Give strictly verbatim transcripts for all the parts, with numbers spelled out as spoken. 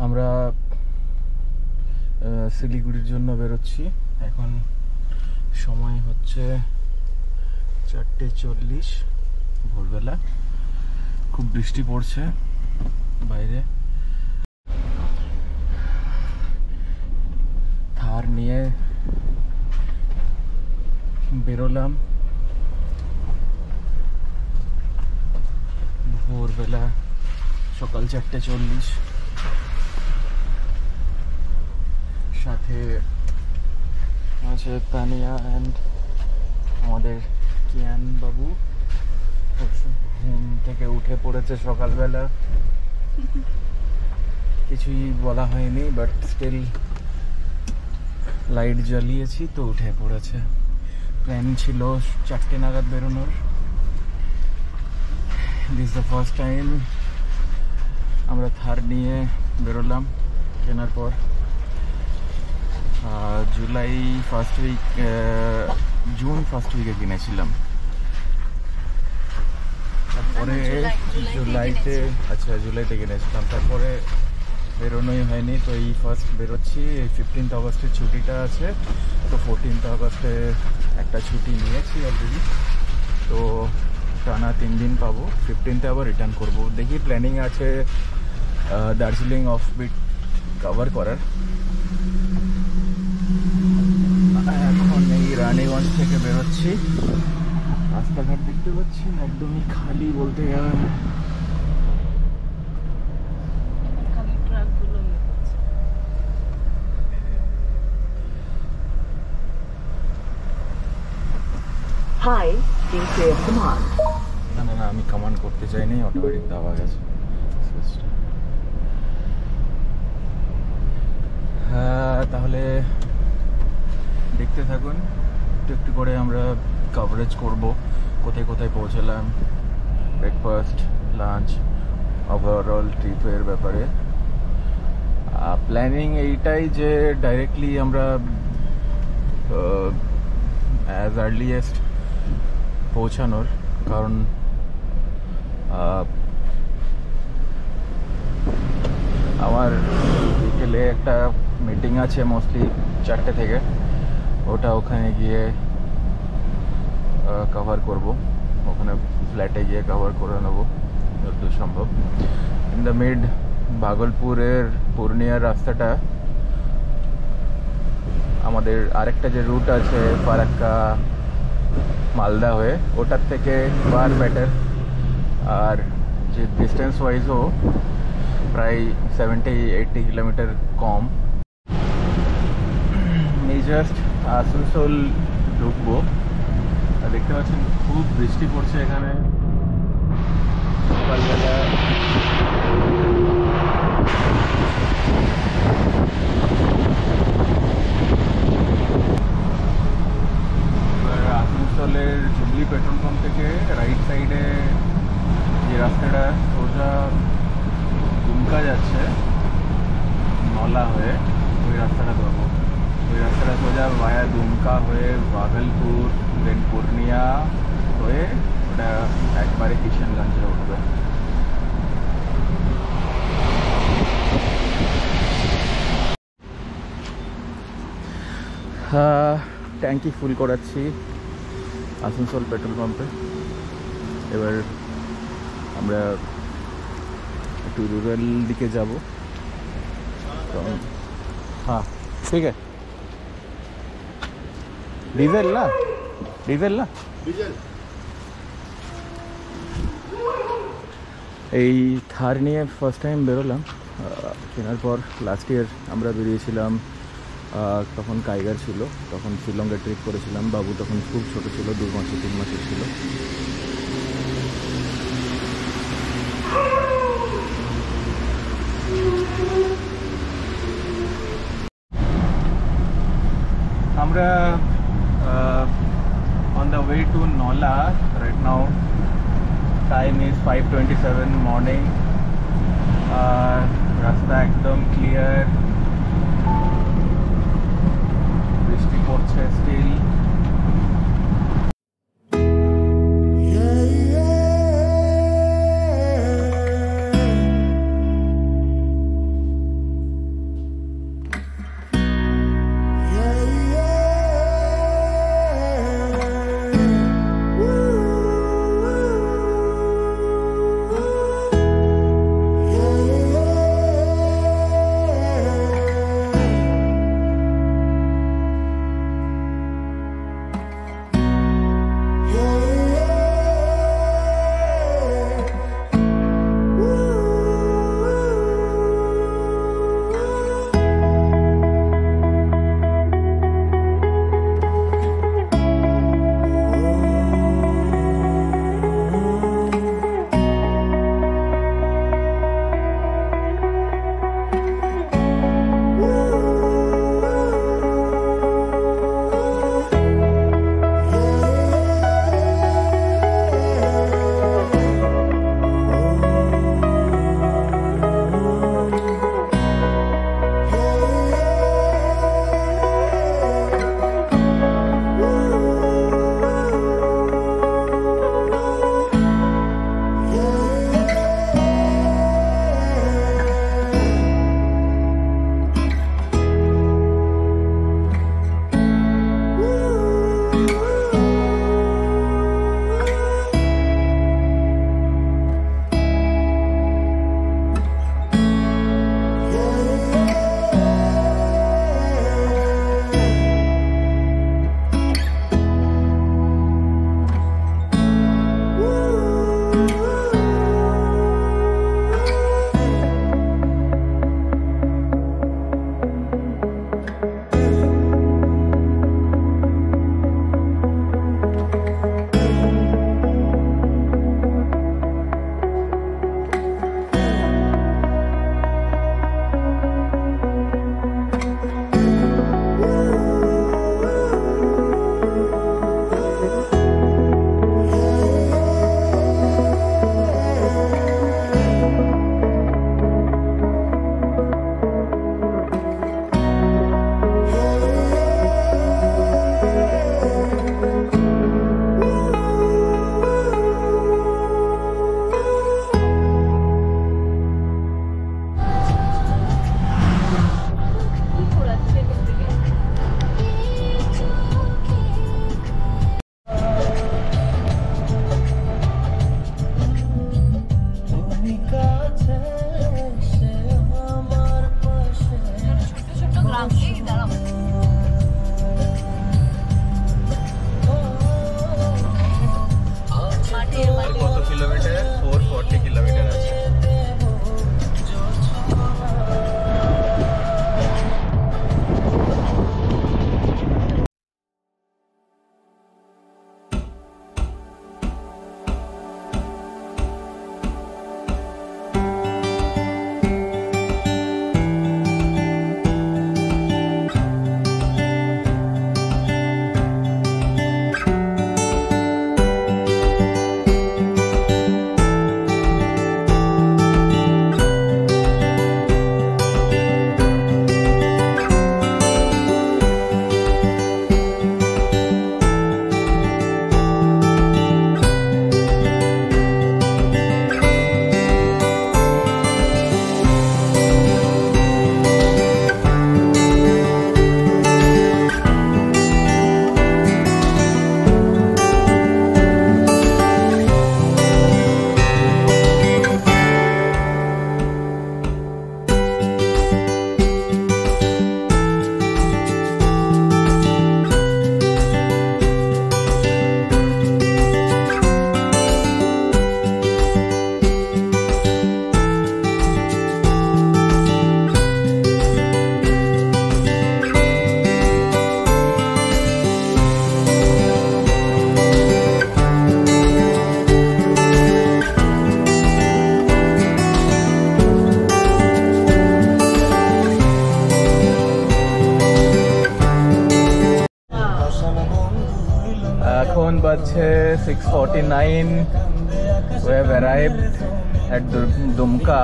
আমরা শিলিগুড়ির জন্য বেরোচ্ছি। এখন সময় হচ্ছে চারটে চল্লিশ ভোরবেলা। খুব বৃষ্টি পড়ছে বাইরে। থার নিয়ে বেরোলাম ভোরবেলা সকাল চারটে চল্লিশ। সাথে আছে তানিয়া অ্যান্ড আমাদের কিয়ান বাবু। ঘুম থেকে উঠে পড়েছে সকালবেলা, কিছুই বলা হয়নি, বাট স্টিল লাইট জ্বালিয়েছি তো উঠে পড়েছে। প্ল্যান ছিল চারটে নাগাদ বেরোনোর। দিস দ্য ফার্স্ট টাইম আমরা থার নিয়ে বেরোলাম কেনার পর। July first week June first উইকে কিনেছিলাম। তারপরে জুলাইতে আচ্ছা জুলাইতে কিনেছিলাম, তারপরে বেরোনোই হয়নি। তো এই ফার্স্ট বেরোচ্ছি। এই ফিফটিন্থ আগস্টের ছুটিটা আছে, তো ফোরটিন্থ আগস্টে একটা ছুটি নিয়েছি অলরেডি। তো টানা তিন দিন পাবো। ফিফটিন্থে আবার রিটার্ন করবো। দেখি প্ল্যানিং আছে দার্জিলিং অফ বিট কভার করার। এখন এই রানীগঞ্জ থেকে বেরোচ্ছি। রাস্তাঘাট দেখতে পাচ্ছি একদমই খালি বলতে গেলে। Hi, please say a command. না না না আমি কমান্ড করতে চাইনি, অটোমেটিক দেওয়া গেছে। হ্যাঁ তাহলে দেখতে থাকুন, একটু একটু করে আমরা কভারেজ করব কোথায় কোথায় পৌঁছালাম, ব্রেকফাস্ট, লাঞ্চ, ওভারঅল ট্রিপের ব্যাপারে। প্ল্যানিং এইটাই যে ডাইরেক্টলি আমরা অ্যাজ আর্লিয়েস্ট পৌঁছানোর, কারণ আমার বিকেলে একটা মিটিং আছে মোস্টলি চারটে থেকে। ওটা ওখানে গিয়ে কভার করব, ওখানে ফ্ল্যাটে গিয়ে কভার করে নেবো যতদূর সম্ভব। ইন দ্য মিড ভাগলপুরের পূর্ণিয়ার রাস্তাটা, আমাদের আরেকটা যে রুট আছে ফারাক্কা মালদা হয়ে, ওটার থেকে ফার বেটার। আর যে ডিস্টেন্স ওয়াইজও প্রায় সেভেন্টি এইটটি কিলোমিটার কম। এই জাস্ট আসানসোল ঢুকবো। দেখতে পাচ্ছেন খুব বৃষ্টি পড়ছে এখানে সকালবেলা। এবার আসানসোলের জুবলি পেট্রোল পাম্প থেকে রাইট সাইডে যে রাস্তাটা সোজা দুমকা যাচ্ছে নলা হয়ে, ওই রাস্তাটা ধরবো। ওই রাস্তাটা সোজা ভায়া দুমকা হয়ে ভাগলপুর, দেন পূর্ণিয়া হয়ে ওটা একবারে কিষানগঞ্জে উঠবে। হ্যাঁ ট্যাঙ্কি ফুল করাচ্ছি আসানসোল পেট্রোল পাম্পে। এবার আমরা একটু রুরাল দিকে যাব। हाँ ठीक है। डीजल ना डीजल ना डीजल। এই থার নিয়ে ফার্স্ট টাইম বেরোলাম কেনার পর। লাস্ট ইয়ার আমরা বেরিয়েছিলাম, তখন কাইগার ছিল, তখন শিলংয়ে ট্রিপ করেছিলাম। বাবু তখন খুব ছোট ছিল, দু মাসে তিন মাসের ছিল। আমরা on the way to Nola right now. Time is five twenty-seven morning. uh, রাস্তা একদম ক্লিয়ার, বৃষ্টি পড়ছে স্টিল। বাজছে six forty nine. We have arrived at Dumka.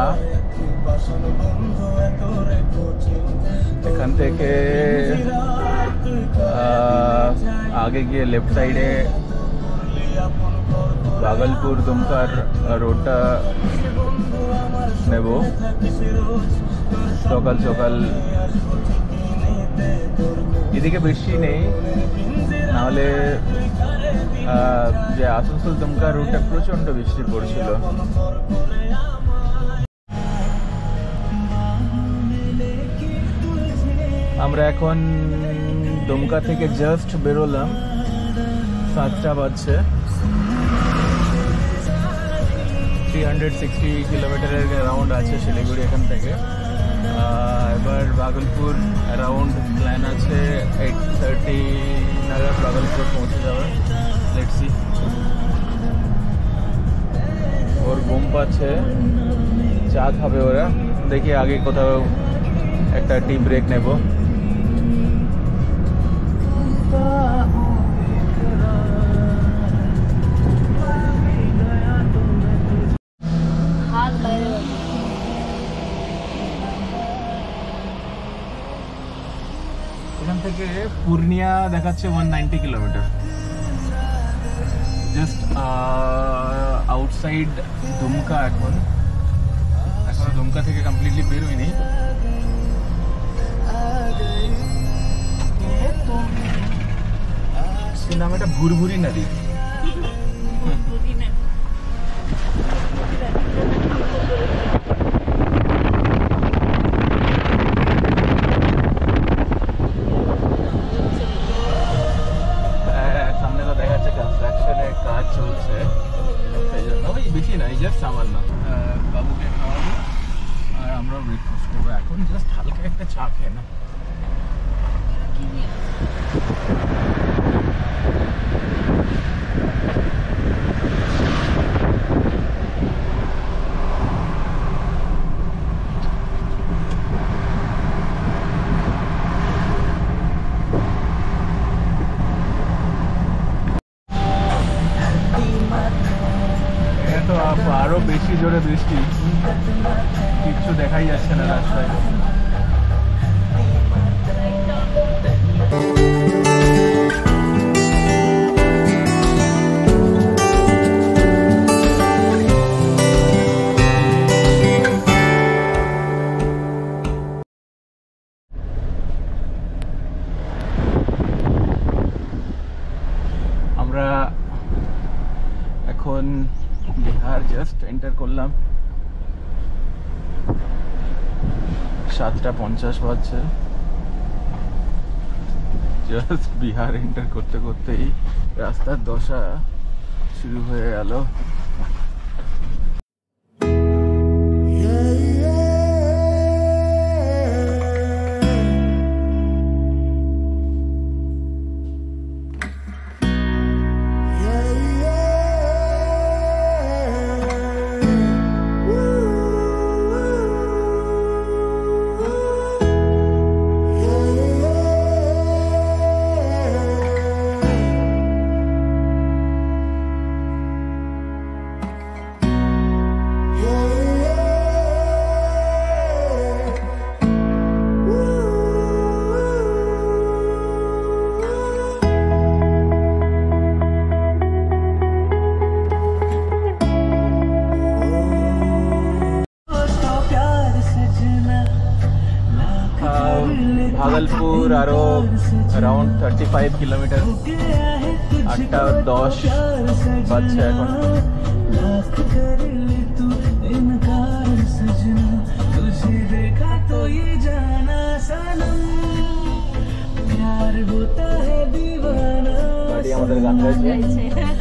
এখান থেকে আগে গিয়ে লেফট সাইডে ভাগলপুর দুমকার রোডটা নেব। সকাল সকাল এদিকে বৃষ্টি নেই, নাহলে যে আসানসোল দুমকা রুটে প্রচন্ড বৃষ্টি পড়ছিল। আমরা এখন দুমকা থেকে জাস্ট বেরোলাম, সাতটা বাজছে। থ্রি হান্ড্রেড সিক্সটি কিলোমিটারের অ্যারাউন্ড আছে শিলিগুড়ি এখান থেকে। এবার ভাগলপুর অ্যারাউন্ড প্ল্যান আছে এইট থার্টি নাগাদ ভাগলপুর পৌঁছে যাবে। Let's see. ওর ঘুম পাচ্ছে, চা খাবে ওরা, দেখি আগে কোথাও একটা টি ব্রেক নেব। এখান থেকে পূর্ণিয়া দেখাচ্ছে one ninety kilometre. Just outside Dumka. এখন এখন দুমকা থেকে কমপ্লিটলি বেরোয়নি। নাম এটা ভুরভুরি নদী। সামনে তো দেখা যাচ্ছে কনস্ট্রাকশনের কাজ চলছে, সেই জন্য ওই বেশি নাই, জাস্ট সামান্য। বাবুকে খাওয়াবো আর আমরাও ব্রেকফাস্ট করবো। এখন জাস্ট হালকা একটা চা খেয়ে না। আরো বেশি জোরে বৃষ্টি, কিচ্ছু দেখাই যাচ্ছে না রাস্তায়। আমরা এখন বিহার জাস্ট এন্টার করলাম। সাতটা পঞ্চাশ বাজছে। জাস্ট বিহার এন্টার করতে করতেই রাস্তার দশা শুরু হয়ে গেল। ভাগলপুর আরো অ্যারাউন্ড থার্টি ফাইভ কিলোমিটার। আটটা দশ বাজছে এখন। গাড়ি আমাদের গান গাইছে।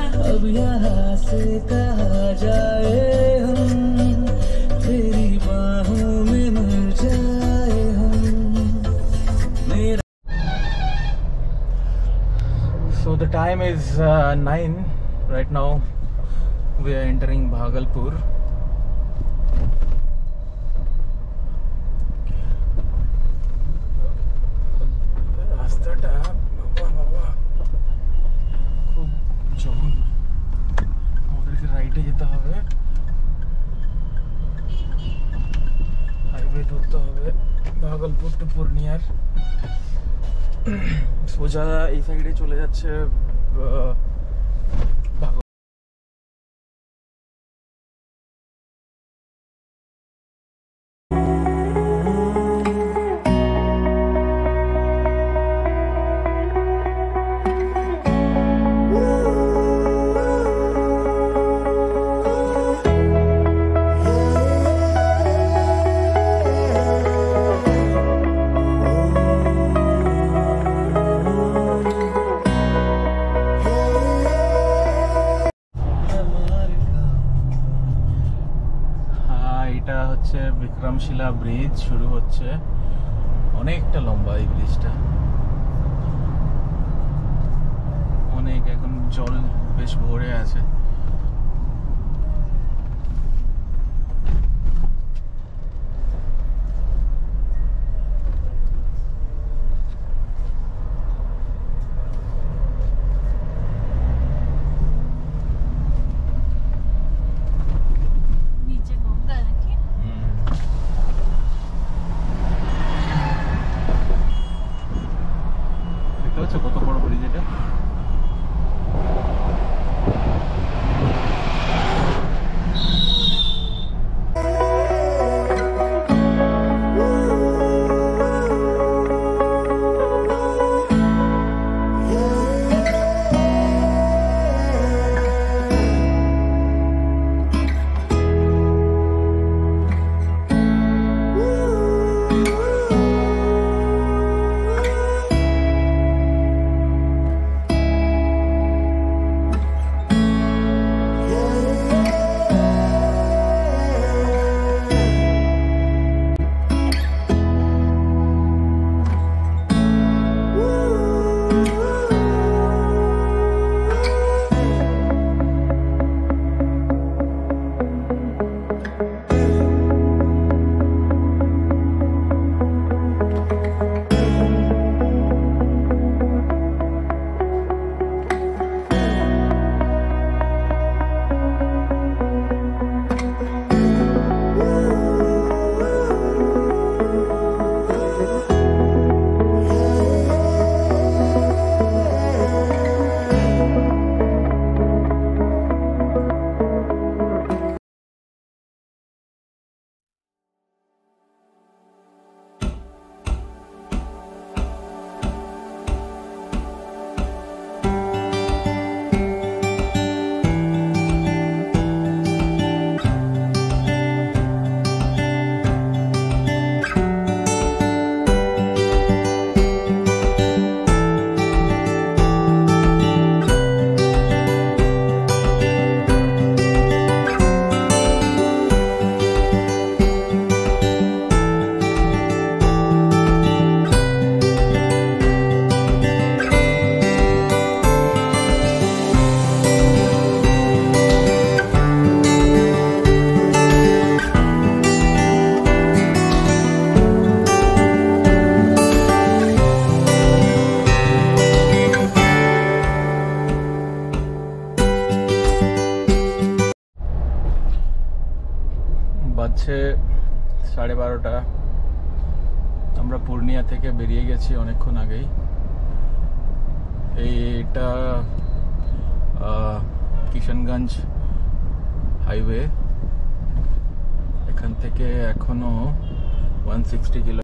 So the time is uh, nine right now. We are entering Bhagalpur. রাস্তাটা বাবা বাবা খুব জল। ধরতে হবে ভাগলপুর টু পূর্ণিয়ার। সোজা এই সাইডে চলে যাচ্ছে বিক্রমশিলা ব্রিজ শুরু হচ্ছে। অনেকটা লম্বা এই ব্রিজটা, অনেক এখন জল বেশ ভরে আছে। কত বড় ব্রিজ এটা। বাজছে সাড়ে বারোটা। আমরা পূর্ণিয়া থেকে বেরিয়ে গেছি অনেকক্ষণ আগেই। এইটা কিষানগঞ্জ হাইওয়ে, এখান থেকে এখনো ওয়ান সিক্সটি কিলো